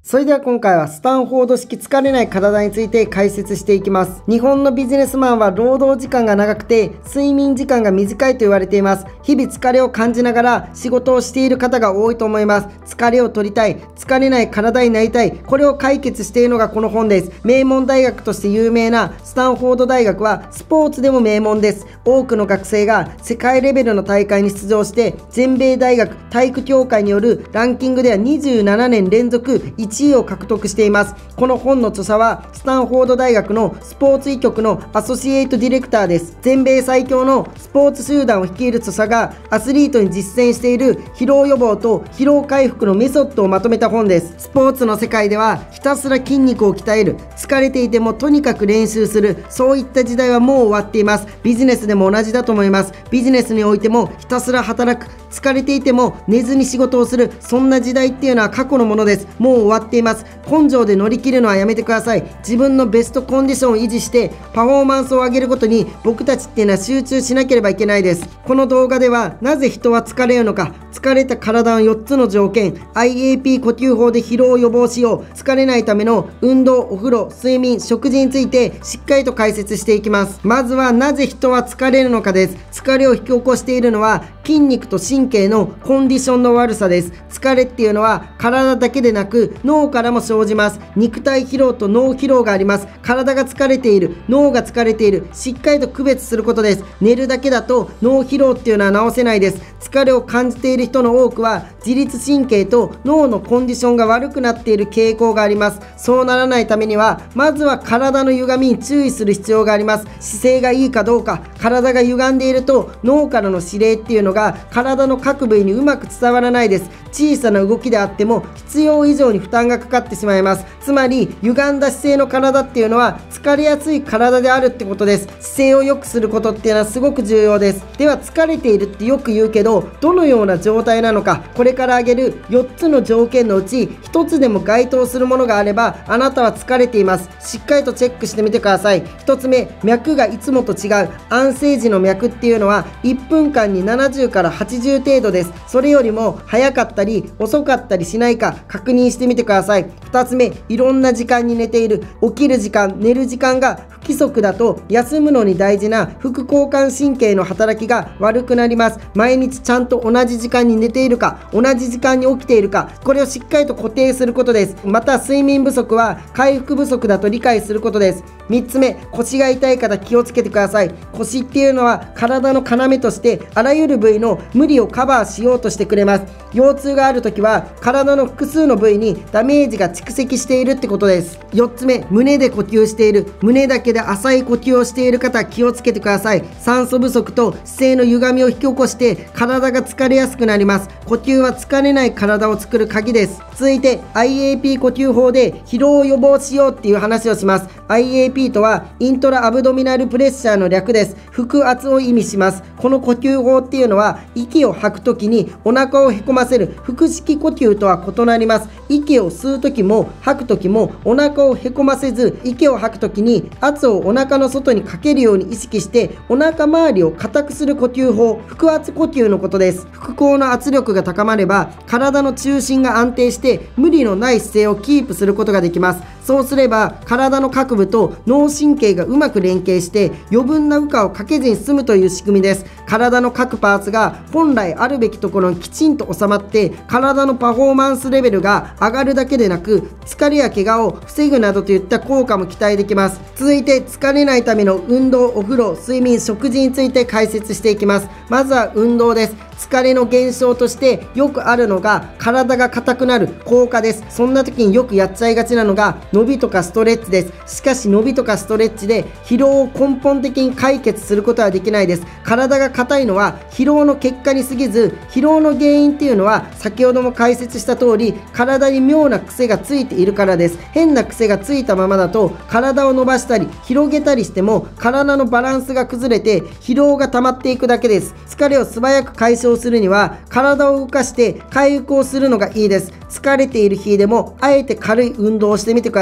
それでは今回はスタンフォード式疲れない体について解説していきます。日本のビジネスマンは労働時間が長くて睡眠時間が短いと言われています。日々疲れを感じながら仕事をしている方が多いと思います。疲れを取りたい、疲れない体になりたい、これを解決しているのがこの本です。名門大学として有名なスタンフォード大学はスポーツでも名門です。多くの学生が世界レベルの大会に出場して全米大学体育協会によるランキングでは27年連続1位を獲得しています。この本の著者はスタンフォード大学のスポーツ医局のアソシエイトディレクターです。全米最強のスポーツ集団を率いる著者がアスリートに実践している疲労予防と疲労回復のメソッドをまとめた本です。スポーツの世界ではひたすら筋肉を鍛える、疲れていてもとにかく練習する、そういった時代はもう終わっています。ビジネスでも同じだと思います。ビジネスにおいてもひたすら働く、疲れていても寝ずに仕事をする、そんな時代っていうのは過去のものです。もう終わっています。根性で乗り切るのはやめてください。自分のベストコンディションを維持してパフォーマンスを上げることに僕たちっていうのは集中しなければいけないです。この動画ではなぜ人は疲れるのか、疲れた体の4つの条件、 IAP 呼吸法で疲労を予防しよう、疲れないための運動、お風呂、睡眠、食事についてしっかりと解説していきます。まずはなぜ人は疲れるのかです。疲れを引き起こしているのは筋肉と神経のコンディションの悪さです。疲れっていうのは体だけでなく脳からも生じます。肉体疲労と脳疲労があります。体が疲れている、脳が疲れている、しっかりと区別することです。寝るだけだと脳疲労っていうのは治せないです。疲れを感じている人の多くは自律神経と脳のコンディションが悪くなっている傾向があります。そうならないためにはまずは体の歪みに注意する必要があります。姿勢がいいかどうか、体が歪んでいると脳からの指令っていうのが体の各部位にうまく伝わらないです。小さな動きであっても必要以上に負担がかかってしまいます。つまり歪んだ姿勢の体っていうのは疲れやすい体であるってことです。姿勢を良くすることっていうのはすごく重要です。では疲れているってよく言うけど、どのような状態なのか、これから挙げる4つの条件のうち1つでも該当するものがあればあなたは疲れています。しっかりとチェックしてみてください。1つ目、脈がいつもと違う。安静時の脈っていうのは1分間に70から80程度です。それよりも早かったり遅かったりしないか確認してみてください。2つ目、いろんな時間に寝ている。起きる時間、寝る時間が不規則だと休むのに大事な副交感神経の働きが悪くなります。毎日ちゃんと同じ時間に寝ているか、同じ時間に起きているか、これをしっかりと固定することです。また睡眠不足は回復不足だと理解することです。3つ目、腰が痛い方気をつけてください。腰っていうのは体の要としてあらゆる部位の無理をカバーしようとしてくれます。腰痛があるときは体の複数の部位にダメージが蓄積しているってことです。4つ目、胸で呼吸している。胸だけで浅い呼吸をしている方気をつけてください。酸素不足と姿勢の歪みを引き起こして体が疲れやすくなります。呼吸は疲れない体を作る鍵です。続いて IAP 呼吸法で疲労を予防しようっていう話をします。 IAP とはイントラアブドミナルプレッシャーの略です。腹圧を意味します。この呼吸法っていうのは息を吐くときにお腹をへこませる腹式呼吸とは異なります。息を吸うときも吐くときもお腹をへこませず、息を吐くときに圧をお腹の外にかけるように意識してお腹周りを硬くする呼吸法、腹圧呼吸のことです。腹腔の圧力が高まれば体の中心が安定して無理のない姿勢をキープすることができます。そうすれば体の各部と脳神経がうまく連携して余分な負荷をかけずに済むという仕組みです。体の各パーツが本来あるべきところにきちんと収まって体のパフォーマンスレベルが上がるだけでなく、疲れや怪我を防ぐなどといった効果も期待できます。続いて疲れないための運動、お風呂、睡眠、食事について解説していきます。まずは運動です。疲れの現象としてよくあるのが体が硬くなる、硬化です。そんな時によくやっちゃいがちなのが伸びとかストレッチです。しかし伸びとかストレッチで疲労を根本的に解決することはできないです。体が硬いのは疲労の結果に過ぎず、疲労の原因っていうのは先ほども解説した通り体に妙な癖がついているからです。変な癖がついたままだと体を伸ばしたり広げたりしても体のバランスが崩れて疲労が溜まっていくだけです。疲れを素早く解消するには体を動かして回復をするのがいいです。疲れている日でもあえて軽い運動をしてみてください。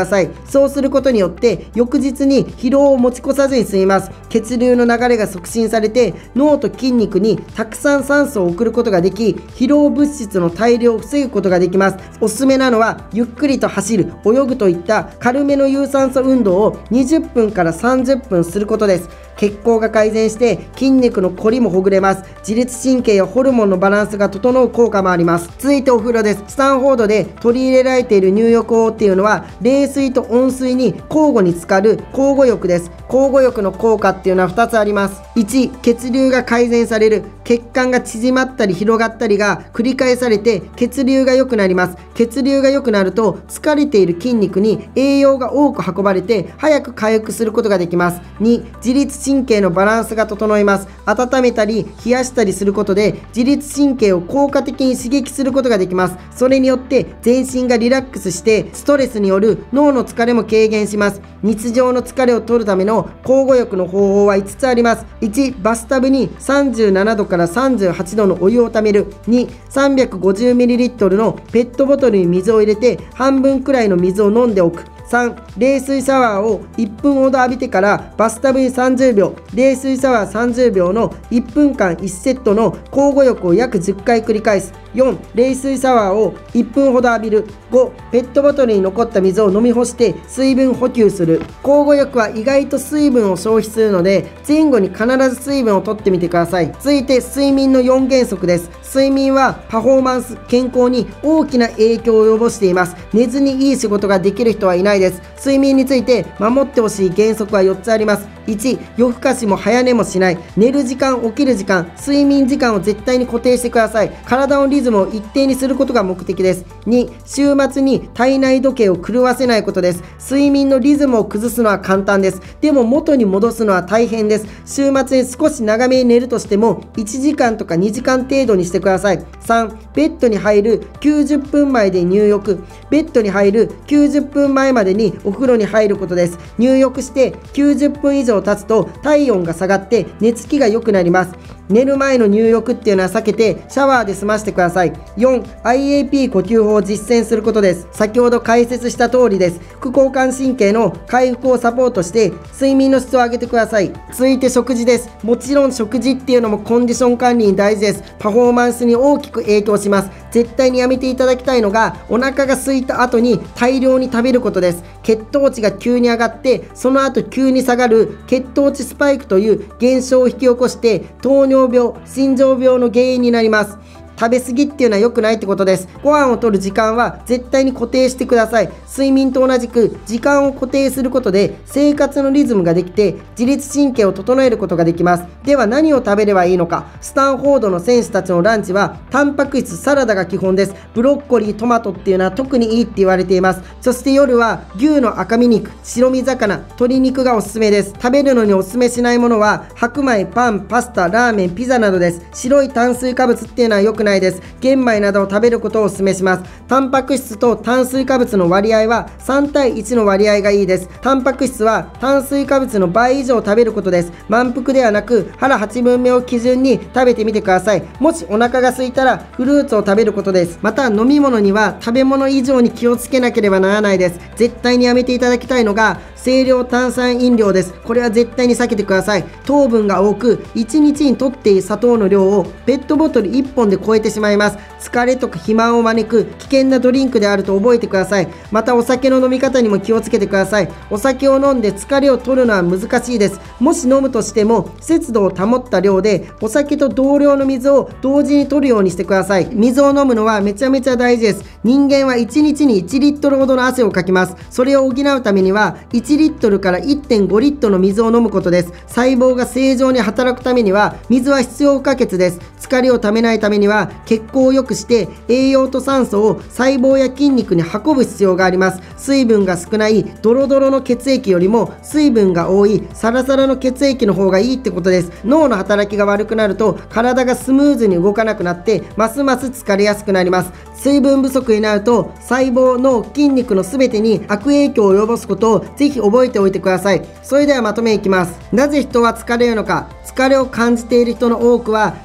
ださい。そうすることによって翌日に疲労を持ち越さずに済みます。血流の流れが促進されて脳と筋肉にたくさん酸素を送ることができ、疲労物質の大量を防ぐことができます。おすすめなのはゆっくりと走る、泳ぐといった軽めの有酸素運動を20分から30分することです。血行が改善して筋肉のこりもほぐれます。自律神経やホルモンのバランスが整う効果もあります。続いてお風呂です。スタンフォードで取り入れられている入浴法っていうのは、冷水と温水に交互に浸かる交互浴です。交互浴の効果っていうのは2つあります。1、血流が改善される。血管が縮まったり広がったりが繰り返されて血流が良くなります。血流が良くなると疲れている筋肉に栄養が多く運ばれて早く回復することができます。2、自律神経のバランスが整います。温めたり冷やしたりすることで自律神経を効果的に刺激することができます。それによって全身がリラックスしてストレスによる脳の疲れも軽減します。日常の疲れを取るための交互浴の方法は5つあります。1、バスタブに37度から38度のお湯をためる。2、350ml のペットボトルに水を入れて半分くらいの水を飲んでおく。3、冷水シャワーを1分ほど浴びてからバスタブに30秒、冷水シャワー30秒の1分間1セットの交互浴を約10回繰り返す。4、冷水シャワーを1分ほど浴びる。5、ペットボトルに残った水を飲み干して水分補給する。交互浴は意外と水分を消費するので、前後に必ず水分を取ってみてください。続いて睡眠の4原則です。睡眠はパフォーマンス、健康に大きな影響を及ぼしています。寝ずにいい仕事ができる人はいないです。睡眠について守ってほしい原則は4つあります。1、夜更かしも早寝もしない。寝る時間、起きる時間、睡眠時間を絶対に固定してください。体のリズムを一定にすることが目的です。2、週末に体内時計を狂わせないことです。睡眠のリズムを崩すのは簡単です。でも元に戻すのは大変です。週末に少し長めに寝るとしても1時間とか2時間程度にしてください。3、ベッドに入る90分前で入浴。ベッドに入る90分前までにお風呂に入ることです。入浴して90分以上経つと体温が下がって寝つきが良くなります。寝る前の入浴っていうのは避けてシャワーで済ましてください。4、IAP 呼吸法を実践することです。先ほど解説した通りです。副交感神経の回復をサポートして睡眠の質を上げてください。続いて食事です。もちろん食事っていうのもコンディション管理に大事です。パフォーマンスに大きく影響します。絶対にやめていただきたいのがお腹が空いた後に大量に食べることです。血糖値が急に上がってその後急に下がる血糖値スパイクという現象を引き起こして糖尿病、心臓病の原因になります。食べ過ぎっていうのは良くないってことです。ご飯を取る時間は絶対に固定してください。睡眠と同じく時間を固定することで生活のリズムができて自律神経を整えることができます。では何を食べればいいのか。スタンフォードの選手たちのランチはタンパク質、サラダが基本です。ブロッコリー、トマトっていうのは特にいいって言われています。そして夜は牛の赤身肉、白身魚、鶏肉がおすすめです。食べるのにおすすめしないものは白米、パン、パスタ、ラーメン、ピザなどです。白い炭水化物っていうのは良くないです。玄米などを食べることをお勧めします。タンパク質と炭水化物の割合は3対1の割合がいいです。タンパク質は炭水化物の倍以上食べることです。満腹ではなく腹8分目を基準に食べてみてください。もしお腹が空いたらフルーツを食べることです。また飲み物には食べ物以上に気をつけなければならないです。絶対にやめていただきたいのが清涼炭酸飲料です。これは絶対に避けてください。糖分が多く1日にとっている砂糖の量をペットボトル1本で超えてしまいます。疲れとか肥満を招く危険なドリンクであると覚えてください。またお酒の飲み方にも気をつけてください。お酒を飲んで疲れを取るのは難しいです。もし飲むとしても節度を保った量でお酒と同量の水を同時に取るようにしてください。水を飲むのはめちゃめちゃ大事です。人間は1日に1リットルほどの汗をかきます。それを補うためには1リットルから 1.5 リットルの水を飲むことです。細胞が正常に働くためには水は必要不可欠です。疲れをためないためには血行を良くして栄養と酸素を細胞や筋肉に運ぶ必要があります。水分が少ないドロドロの血液よりも水分が多いサラサラの血液の方がいいってことです。脳の働きが悪くなると体がスムーズに動かなくなってますます疲れやすくなります。水分不足になると細胞、脳、筋肉の全てに悪影響を及ぼすことをぜひ覚えておいてください。それではまとめいきます。なぜ人は疲れるのか。疲れを感じている人の多くは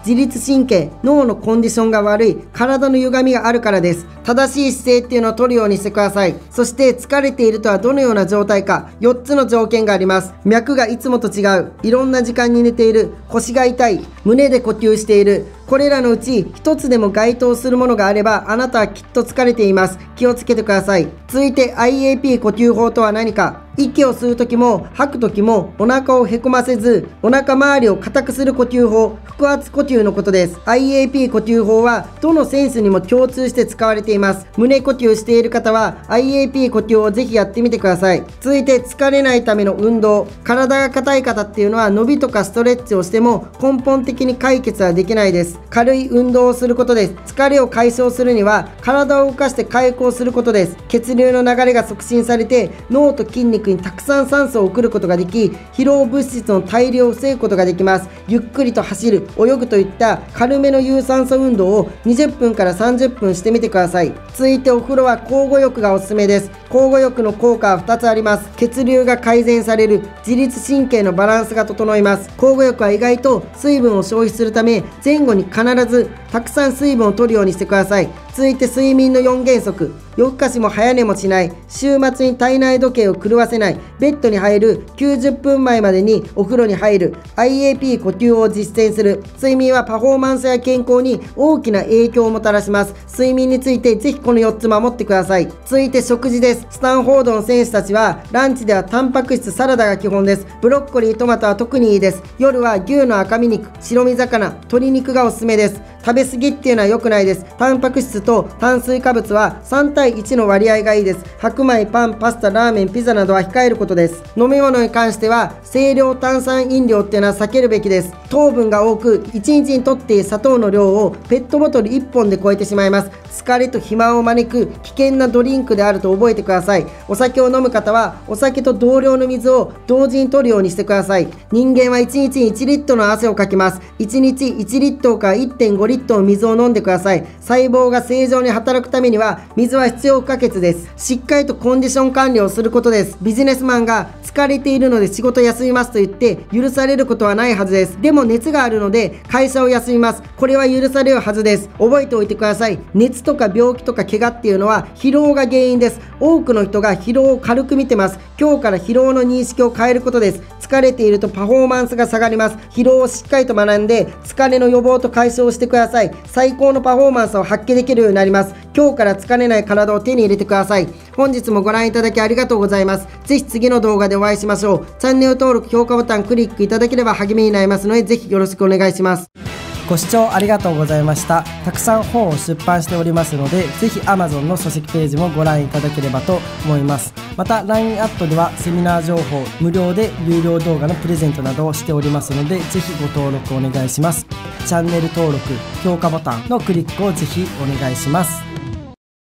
自律神経、脳のコンディションが悪い、体の歪みがあるからです。正しい姿勢っていうのを取るようにしてください。そして疲れているとはどのような状態か、4つの条件があります。脈がいつもと違う、いろんな時間に寝ている、腰が痛い、胸で呼吸している、これらのうち1つでも該当するものがあれば、あなたはきっと疲れています。気をつけてください。続いて IAP 呼吸法とは何か。息を吸うときも吐くときもお腹をへこませず、お腹周りを硬くする呼吸法、腹圧呼吸のことです。IAP 呼吸法はどのセンスにも共通して使われています。胸呼吸している方は IAP 呼吸をぜひやってみてください。続いて疲れないための運動。体が硬い方っていうのは伸びとかストレッチをしても根本的に解決はできないです。軽い運動をすることです。疲れを解消するには体を動かして回復をすることです。血流の流れが促進されて脳と筋肉にたくさん酸素を送ることができ、疲労物質の大量を防ぐことができます。ゆっくりと走る、泳ぐといった軽めの有酸素運動を20分から30分してみてください。続いてお風呂は交互浴がおすすめです。交互浴の効果は2つあります。血流が改善される、自律神経のバランスが整います。交互浴は意外と水分を消費するため、前後に必ずたくさん水分を取るようにしてください。続いて睡眠の4原則。夜更かしも早寝もしない、週末に体内時計を狂わせない、ベッドに入る90分前までにお風呂に入る、 IAP 呼吸を実践する。睡眠はパフォーマンスや健康に大きな影響をもたらします。睡眠についてぜひこの4つ守ってください。続いて食事です。スタンフォードの選手たちはランチではタンパク質サラダが基本です。ブロッコリー、トマトは特にいいです。夜は牛の赤身肉、白身魚、鶏肉がおすすめです。食べ過ぎっていうのは良くないです。タンパク質と炭水化物は3対1の割合がいいです。白米、パン、パスタ、ラーメン、ピザなどは控えることです。飲み物に関しては清涼炭酸飲料っていうのは避けるべきです。糖分が多く、1日にとっている砂糖の量をペットボトル1本で超えてしまいます。疲れと肥満を招く危険なドリンクであると覚えてください。お酒を飲む方はお酒と同量の水を同時に摂るようにしてください。人間は1日に1リットルの汗をかきます。1日1リットルから 1.5 リットルの水を飲んでください。細胞が正常に働くためには水は必要不可欠です。しっかりとコンディション管理をすることです。ビジネスマンが疲れているので仕事休みますと言って許されることはないはずです。でも熱があるので会社を休みます。これは許されるはずです。覚えておいてください。熱とか病気とか怪我っていうのは疲労が原因です。多くの人が疲労を軽く見てます。今日から疲労の認識を変えることです。疲れているとパフォーマンスが下がります。疲労をしっかりと学んで疲れの予防と解消してください。最高のパフォーマンスを発揮できるようになります。今日から疲れない体を手に入れてください。本日もご覧いただきありがとうございます。ぜひ次の動画でお会いしましょう。チャンネル登録、評価ボタンクリックいただければ励みになりますので、ぜひよろしくお願いします。ご視聴ありがとうございました。たくさん本を出版しておりますので、ぜひ Amazon の書籍ページもご覧いただければと思います。また LINE アットではセミナー情報、無料で有料動画のプレゼントなどをしておりますので、ぜひご登録お願いします。チャンネル登録、評価ボタンのクリックをぜひお願いします。